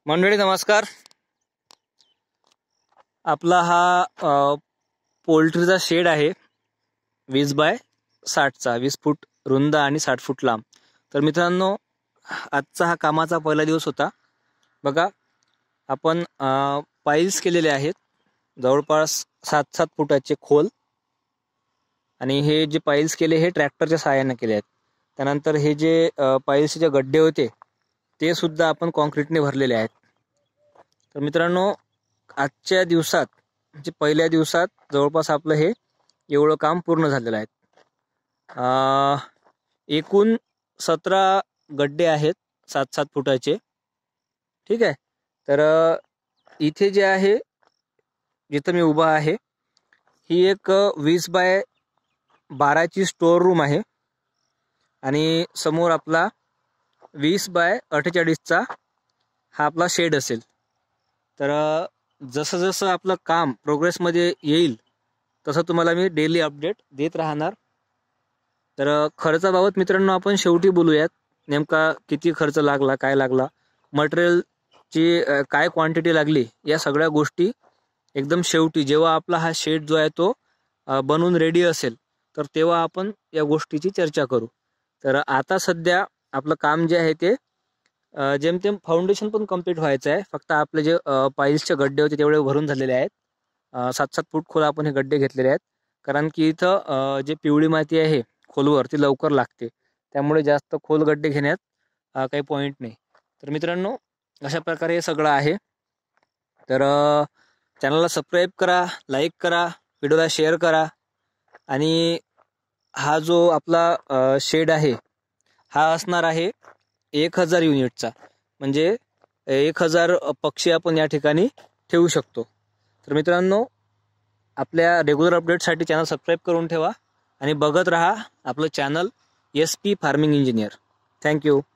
मंडळी नमस्कार. आपला हा पोल्ट्रीचा शेड आहे 20x60चा, 20 फूट रुंद आणि 60 फूट लांब. तर मित्रांनो, आजचा हा कामाचा पहिला दिवस होता. बघा, आपण पाईल्स केलेले आहेत जवळपास 7-7 फुटाचे खोल, आणि हे जे पाईल्स केले हे ट्रॅक्टरच्या सहाय्याने केले आहेत. त्यानंतर हे जे पाईल्सचे जे गड्डे होते ते सुद्धा आपण कॉन्क्रीटने भरलेले आहेत. तर मित्रांनो, आजच्या दिवसात म्हणजे पहिल्या दिवसात जवळपास आपलं हे एवढं काम पूर्ण झालेलं आहे. एकूण 17 गड्डे आहेत 7-7 फुटाचे. ठीक आहे. तर इथे जे आहे, जिथं मी उभा आहे, ही एक 20x12ची स्टोअर रूम आहे आणि समोर आपला 20x48चा हा आपला शेड असेल. तर जसं जसं आपलं काम प्रोग्रेसमध्ये येईल तसं तुम्हाला मी डेली अपडेट देत राहणार. तर खर्चाबाबत मित्रांनो आपण शेवटी बोलूयात. नेमका किती खर्च लागला, काय लागला, मटेरियलची काय क्वांटिटी लागली, या सगळ्या गोष्टी एकदम शेवटी, जेव्हा आपला हा शेड जो आहे तो बनवून रेडी असेल, तर तेव्हा आपण या गोष्टीची चर्चा करू. तर आता सध्या आपलं काम जे आहे ते जेमतेम फाउंडेशन पण कम्प्लीट व्हायचं आहे. फक्त आपले जे पाईल्सचे गड्डे होते तेवढे भरून झालेले आहेत. 7-7 फूट खोल आपण हे गड्डे घेतलेले आहेत, कारण की इथं जे पिवळी माती आहे खोलवर ती लवकर लागते, त्यामुळे जास्त खोल गड्डे घेण्यात काही पॉईंट नाही. तर मित्रांनो, अशा प्रकारे हे सगळं आहे. तर चॅनलला सबस्क्राईब करा, लाईक करा, व्हिडिओला शेअर करा. आणि हा जो आपला शेड आहे हा असणार आहे 1000 युनिटचा, म्हणजे 1000 पक्षी आपण या ठिकाणी ठेवू शकतो. तर मित्रांनो, आपल्या रेग्युलर अपडेटसाठी चॅनल सबस्क्राईब करून ठेवा आणि बघत राहा आपलं channel SP farming engineer. Thank you.